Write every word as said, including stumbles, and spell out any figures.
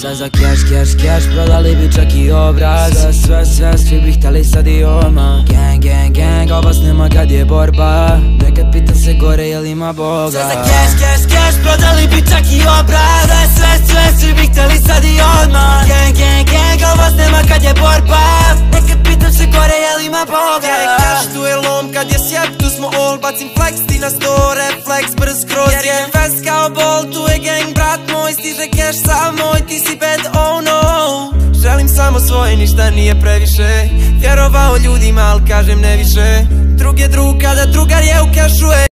Sve za cash, cash, cash, prodali bi čak i obraz. Sve, sve, sve, svi bi htjeli stadioma. Gang, gang, gang, a vas nema kad je borba. Nekad pitam se gore jel ima Boga. Sve za cash, cash, cash, prodali bi čak i obraz. Sve, sve, sve, svi bi htjeli stadioma. Gang, gang, gang, a vas nema kad je borba. Nekad pitam se gore jel ima Boga. Gang, cash, tu je lom kad je sjeb, tu smo all. Bacim flex, ti na store, flex brz kroz jer je vest kao bol. Tu je gang, brat moj, stiže cash sav moj, ti si bad, oh no. Želim samo svoje, ništa nije previše. Vjerovao ljudima, al kažem ne više. Drug je drug kada drugar je u kešu.